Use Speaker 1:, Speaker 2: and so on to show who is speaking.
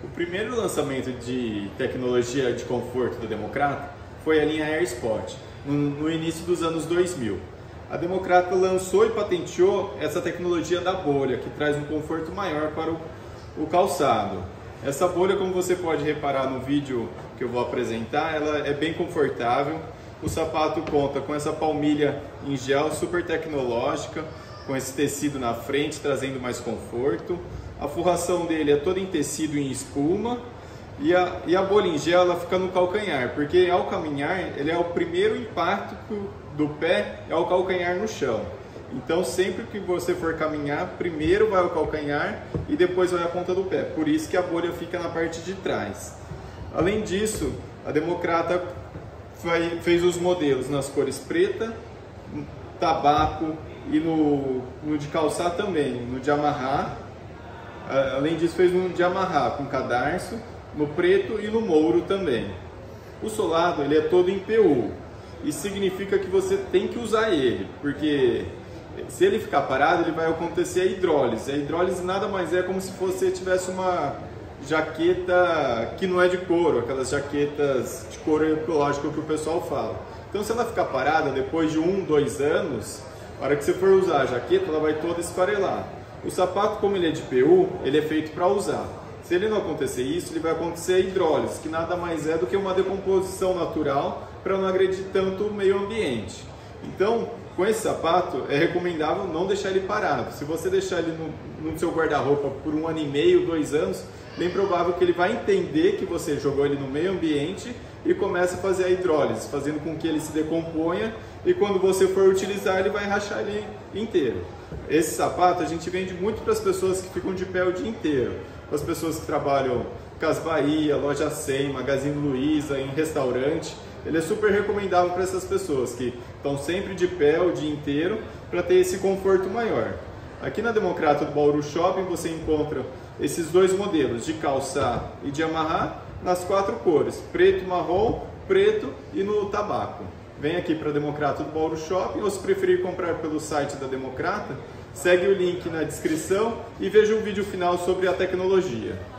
Speaker 1: O primeiro lançamento de tecnologia de conforto da Democrata foi a linha Air Sport, no início dos anos 2000. A Democrata lançou e patenteou essa tecnologia da bolha, que traz um conforto maior para o calçado. Essa bolha, como você pode reparar no vídeo que eu vou apresentar, ela é bem confortável. O sapato conta com essa palmilha em gel super tecnológica, com esse tecido na frente, trazendo mais conforto. A forração dele é toda em tecido em espuma e a bolha em gel ela fica no calcanhar, porque ao caminhar ele é o primeiro impacto do pé é o calcanhar no chão. Então sempre que você for caminhar, primeiro vai o calcanhar e depois vai a ponta do pé. Por isso que a bolha fica na parte de trás. Além disso, a Democrata fez os modelos nas cores preta, tabaco e no de calçar também, no de amarrar. Além disso, fez um de amarrar com cadarço, no preto e no mouro também. O solado ele é todo em PU. Isso significa que você tem que usar ele, porque se ele ficar parado, ele vai acontecer a hidrólise. A hidrólise nada mais é como se você tivesse uma jaqueta que não é de couro, aquelas jaquetas de couro ecológico que o pessoal fala. Então, se ela ficar parada depois de 1, 2 anos, na hora que você for usar a jaqueta, ela vai toda esfarelar. O sapato, como ele é de PU, ele é feito para usar. Se ele não acontecer isso, ele vai acontecer a hidrólise, que nada mais é do que uma decomposição natural para não agredir tanto o meio ambiente. Então, com esse sapato, é recomendável não deixar ele parado. Se você deixar ele no seu guarda-roupa por 1 ano e meio, 2 anos, bem provável que ele vai entender que você jogou ele no meio ambiente e comece a fazer a hidrólise, fazendo com que ele se decomponha e quando você for utilizar, ele vai rachar ele inteiro. Esse sapato a gente vende muito para as pessoas que ficam de pé o dia inteiro, para as pessoas que trabalham Cas Bahia, Loja 100, Magazine Luiza, em restaurante. Ele é super recomendável para essas pessoas que estão sempre de pé o dia inteiro para ter esse conforto maior. Aqui na Democrata do Bauru Shopping você encontra esses dois modelos de calçar e de amarrar nas 4 cores, preto, marrom, preto e no tabaco. Vem aqui para a Democrata do Bauru Shopping ou se preferir comprar pelo site da Democrata, segue o link na descrição e veja o vídeo final sobre a tecnologia.